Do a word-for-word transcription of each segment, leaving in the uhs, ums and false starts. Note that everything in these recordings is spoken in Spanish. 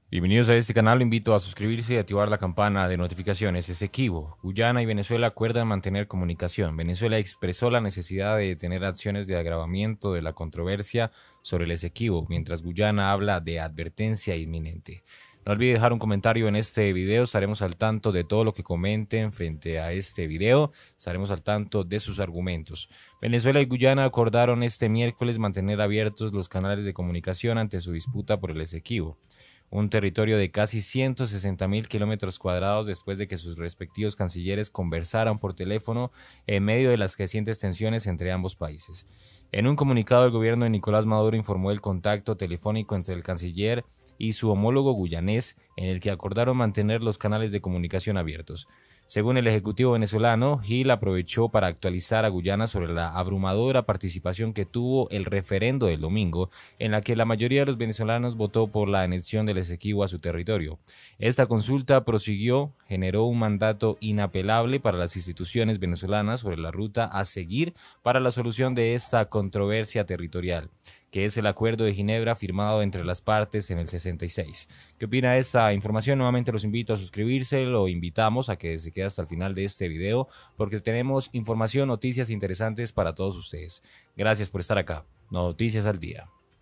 Bienvenidos a este canal, lo invito a suscribirse y activar la campana de notificaciones. Esequibo, Guyana y Venezuela acuerdan mantener comunicación. Venezuela expresó la necesidad de tener acciones de agravamiento de la controversia sobre el Esequibo, mientras Guyana habla de advertencia inminente. No olvide dejar un comentario en este video, estaremos al tanto de todo lo que comenten frente a este video, estaremos al tanto de sus argumentos. Venezuela y Guyana acordaron este miércoles mantener abiertos los canales de comunicación ante su disputa por el Esequibo, un territorio de casi ciento sesenta mil kilómetros cuadrados, después de que sus respectivos cancilleres conversaran por teléfono en medio de las crecientes tensiones entre ambos países. En un comunicado, el gobierno de Nicolás Maduro informó el contacto telefónico entre el canciller y su homólogo guyanés, en el que acordaron mantener los canales de comunicación abiertos. Según el ejecutivo venezolano, Gil aprovechó para actualizar a Guyana sobre la abrumadora participación que tuvo el referendo del domingo, en la que la mayoría de los venezolanos votó por la anexión del Esequibo a su territorio. Esta consulta prosiguió, generó un mandato inapelable para las instituciones venezolanas sobre la ruta a seguir para la solución de esta controversia territorial, que es el Acuerdo de Ginebra firmado entre las partes en el sesenta y seis. ¿Qué opina de esta información? Nuevamente los invito a suscribirse, lo invitamos a que se quede hasta el final de este video, porque tenemos información, noticias interesantes para todos ustedes. Gracias por estar acá. Noticias al día.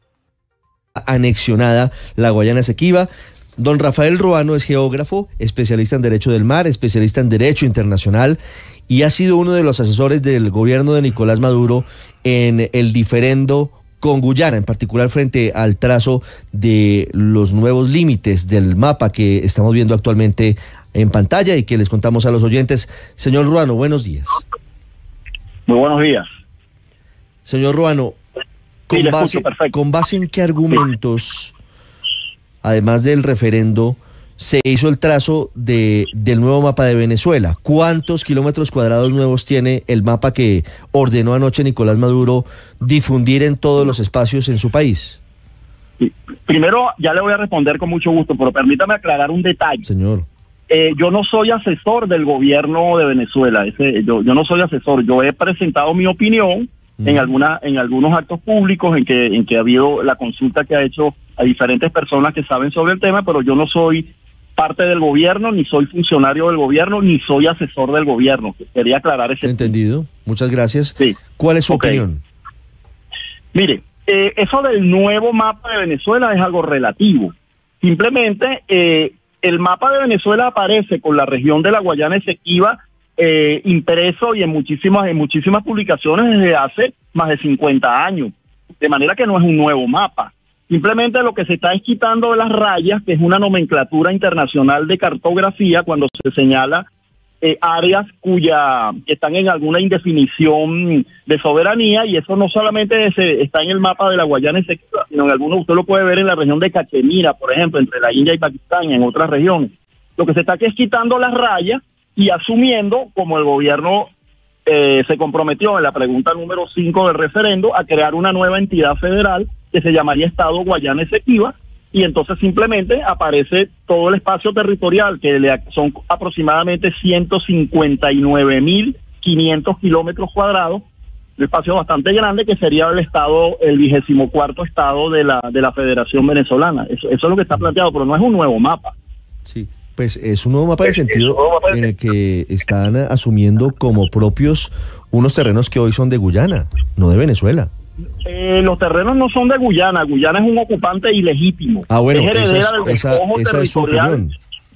Anexionada la Guayana Esequiba. Don Rafael Ruano es geógrafo, especialista en Derecho del Mar, especialista en Derecho Internacional, y ha sido uno de los asesores del gobierno de Nicolás Maduro en el diferendo con Guyana, en particular frente al trazo de los nuevos límites del mapa que estamos viendo actualmente en pantalla y que les contamos a los oyentes. Señor Ruano, buenos días. Muy buenos días. Señor Ruano, con, sí, base, ¿con base en qué argumentos, además del referendo, se hizo el trazo de, del nuevo mapa de Venezuela? ¿Cuántos kilómetros cuadrados nuevos tiene el mapa que ordenó anoche Nicolás Maduro difundir en todos los espacios en su país? Sí. Primero, ya le voy a responder con mucho gusto, pero permítame aclarar un detalle. Señor. Eh, yo no soy asesor del gobierno de Venezuela. Ese, yo, yo no soy asesor. Yo he presentado mi opinión mm. en, alguna, en algunos actos públicos en que, en que ha habido la consulta que ha hecho a diferentes personas que saben sobre el tema, pero yo no soy parte del gobierno, ni soy funcionario del gobierno, ni soy asesor del gobierno. Quería aclarar ese Entendido. Punto. Muchas gracias. Sí. ¿Cuál es su okay. opinión? Mire, eh, eso del nuevo mapa de Venezuela es algo relativo. Simplemente, eh, el mapa de Venezuela aparece con la región de la Guayana Esequiba eh, impreso y en muchísimas, en muchísimas publicaciones desde hace más de cincuenta años. De manera que no es un nuevo mapa. Simplemente lo que se está es quitando de las rayas, que es una nomenclatura internacional de cartografía, cuando se señala eh, áreas cuya que están en alguna indefinición de soberanía, y eso no solamente es, está en el mapa de la Guayana Esequiba, sino en algunos usted lo puede ver en la región de Cachemira, por ejemplo, entre la India y Pakistán, y en otras regiones. Lo que se está aquí es quitando las rayas y asumiendo, como el gobierno eh, se comprometió en la pregunta número cinco del referendo, a crear una nueva entidad federal que se llamaría Estado Guayana Esequiba, y entonces simplemente aparece todo el espacio territorial, que le, son aproximadamente ciento cincuenta y nueve mil quinientos kilómetros cuadrados, un espacio bastante grande, que sería el estado, el vigésimo cuarto estado de la de la Federación Venezolana. Eso, eso es lo que está planteado, pero no es un nuevo mapa. Sí, pues es un nuevo mapa en el sentido en el que están asumiendo como propios unos terrenos que hoy son de Guyana, no de Venezuela. Eh, los terrenos no son de Guyana. Guyana es un ocupante ilegítimo. Ah, bueno, es heredera esa, del esa, despojo esa territorial. Es su opinión.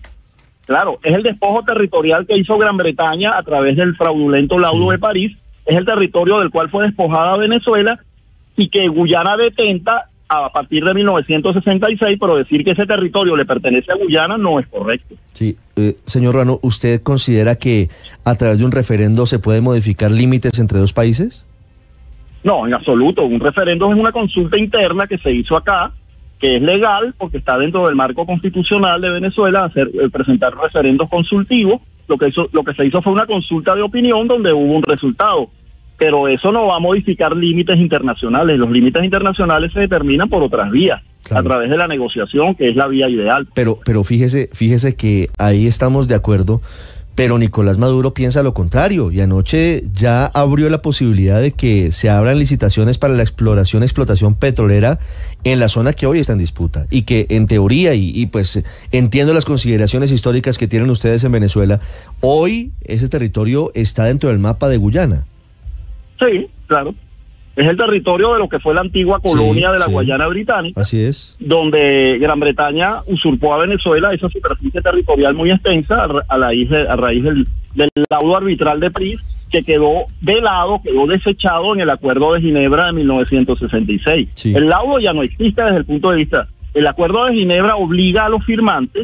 Claro, es el despojo territorial que hizo Gran Bretaña a través del fraudulento laudo sí. de París. Es el territorio del cual fue despojada Venezuela y que Guyana detenta a partir de mil novecientos sesenta y seis, pero decir que ese territorio le pertenece a Guyana no es correcto. Sí, eh, señor Ruano, ¿usted considera que a través de un referendo se puede modificar límites entre dos países? No, en absoluto. Un referendo es una consulta interna que se hizo acá, que es legal porque está dentro del marco constitucional de Venezuela, hacer eh, presentar referendos consultivos. Lo que hizo, lo que se hizo fue una consulta de opinión donde hubo un resultado, pero eso no va a modificar límites internacionales. Los límites internacionales se determinan por otras vías, claro, a través de la negociación, que es la vía ideal. Pero, pero fíjese, fíjese que ahí estamos de acuerdo. Pero Nicolás Maduro piensa lo contrario y anoche ya abrió la posibilidad de que se abran licitaciones para la exploración y explotación petrolera en la zona que hoy está en disputa y que en teoría, y, y pues entiendo las consideraciones históricas que tienen ustedes en Venezuela, hoy ese territorio está dentro del mapa de Guyana. Sí, claro. Es el territorio de lo que fue la antigua colonia sí, de la sí. Guayana Británica. Así es. Donde Gran Bretaña usurpó a Venezuela esa superficie territorial muy extensa a raíz, de, a raíz del, del laudo arbitral de París, que quedó de lado, quedó desechado en el Acuerdo de Ginebra de mil novecientos sesenta y seis. Sí. El laudo ya no existe desde el punto de vista. El Acuerdo de Ginebra obliga a los firmantes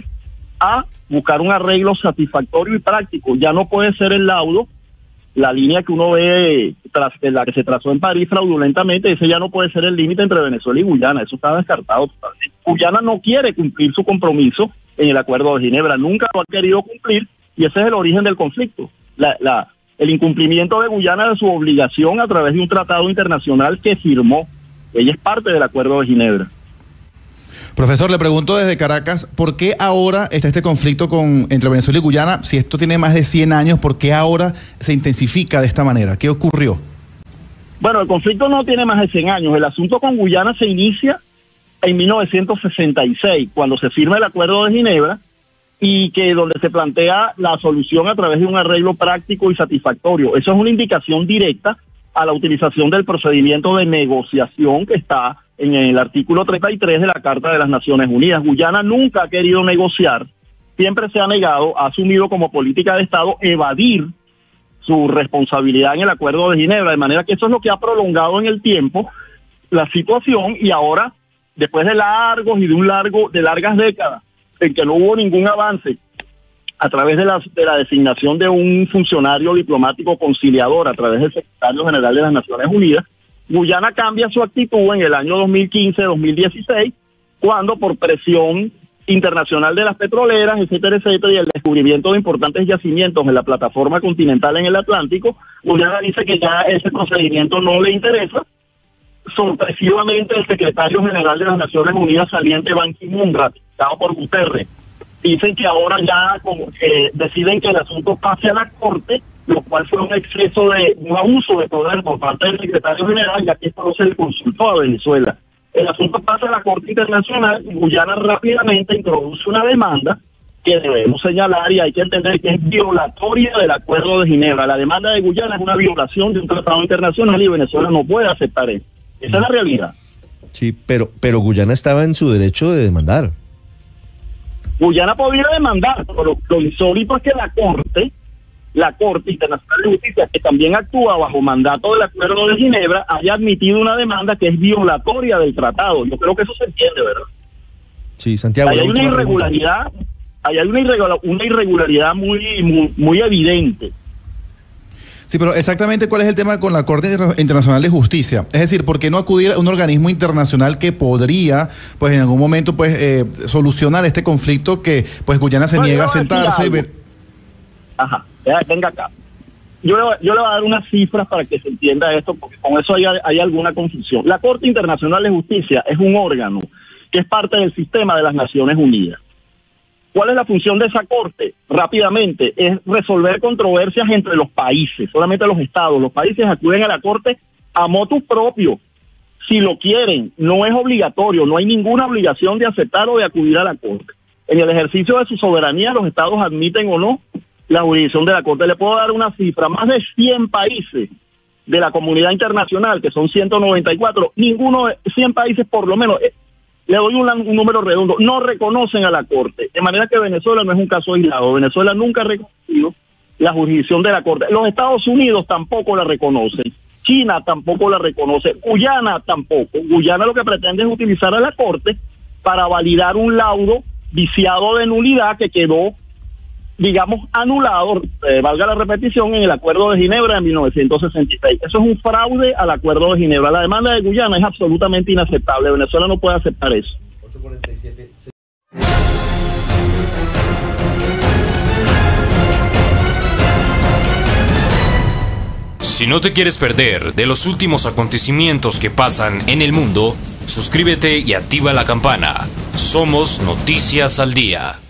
a buscar un arreglo satisfactorio y práctico. Ya no puede ser el laudo la línea que uno ve, tras, la que se trazó en París fraudulentamente, ese ya no puede ser el límite entre Venezuela y Guyana, eso está descartado totalmente. Guyana no quiere cumplir su compromiso en el Acuerdo de Ginebra, nunca lo ha querido cumplir, y ese es el origen del conflicto. La, la, el incumplimiento de Guyana de su obligación a través de un tratado internacional que firmó. Ella es parte del Acuerdo de Ginebra. Profesor, le pregunto desde Caracas, ¿por qué ahora está este conflicto con, entre Venezuela y Guyana? Si esto tiene más de cien años, ¿por qué ahora se intensifica de esta manera? ¿Qué ocurrió? Bueno, el conflicto no tiene más de cien años. El asunto con Guyana se inicia en mil novecientos sesenta y seis, cuando se firma el Acuerdo de Ginebra, y que donde se plantea la solución a través de un arreglo práctico y satisfactorio. Eso es una indicación directa a la utilización del procedimiento de negociación que está en el artículo treinta y tres de la Carta de las Naciones Unidas. Guyana nunca ha querido negociar, siempre se ha negado, ha asumido como política de Estado evadir su responsabilidad en el Acuerdo de Ginebra, de manera que eso es lo que ha prolongado en el tiempo la situación, y ahora, después de largos y de un largo, de largas décadas, en que no hubo ningún avance a través de la, de la designación de un funcionario diplomático conciliador a través del secretario general de las Naciones Unidas, Guyana cambia su actitud en el año dos mil quince dos mil dieciséis, cuando por presión internacional de las petroleras, etcétera, etcétera, y el descubrimiento de importantes yacimientos en la plataforma continental en el Atlántico, Guyana dice que ya ese procedimiento no le interesa. Sorpresivamente, el secretario general de las Naciones Unidas saliente, Ban Ki-moon, ratificado por Guterres, dicen que ahora ya como que deciden que el asunto pase a la Corte, lo cual fue un exceso de, un abuso de poder por parte del secretario general, ya que esto no se le consultó a Venezuela. El asunto pasa a la Corte Internacional y Guyana rápidamente introduce una demanda que debemos señalar y hay que entender que es violatoria del Acuerdo de Ginebra. La demanda de Guyana es una violación de un tratado internacional y Venezuela no puede aceptar eso. Esa es la realidad. Sí, pero, pero Guyana estaba en su derecho de demandar. Guyana podía demandar, pero lo, lo insólito es que la Corte, la Corte Internacional de Justicia, que también actúa bajo mandato del Acuerdo de Ginebra, haya admitido una demanda que es violatoria del tratado. Yo creo que eso se entiende, ¿verdad? Sí, Santiago. Ahí hay una irregularidad, ahí hay una irregularidad, una irregularidad muy, muy, muy evidente. Sí, pero exactamente ¿cuál es el tema con la Corte Internacional de Justicia? Es decir, ¿por qué no acudir a un organismo internacional que podría, pues en algún momento, pues eh, solucionar este conflicto que, pues Guyana se no, niega a sentarse? Y ver... Ajá, venga acá. Yo le, yo le voy a dar unas cifras para que se entienda esto, porque con eso hay, hay alguna confusión. La Corte Internacional de Justicia es un órgano que es parte del sistema de las Naciones Unidas. ¿Cuál es la función de esa corte? Rápidamente, es resolver controversias entre los países, solamente los estados. Los países acuden a la corte a motu propio, si lo quieren. No es obligatorio, no hay ninguna obligación de aceptar o de acudir a la corte. En el ejercicio de su soberanía, los estados admiten o no la jurisdicción de la corte. Le puedo dar una cifra: más de cien países de la comunidad internacional, que son ciento noventa y cuatro, ninguno, cien países por lo menos, le doy un, un número redondo, no reconocen a la Corte, de manera que Venezuela no es un caso aislado. Venezuela nunca ha reconocido la jurisdicción de la Corte. Los Estados Unidos tampoco la reconocen, China tampoco la reconoce, Guyana tampoco. Guyana lo que pretende es utilizar a la Corte para validar un laudo viciado de nulidad que quedó, digamos, anulado, eh, valga la repetición, en el Acuerdo de Ginebra de mil novecientos sesenta y seis. Eso es un fraude al Acuerdo de Ginebra. La demanda de Guyana es absolutamente inaceptable. Venezuela no puede aceptar eso. ocho cuarenta y siete Si no te quieres perder de los últimos acontecimientos que pasan en el mundo, suscríbete y activa la campana. Somos Noticias al Día.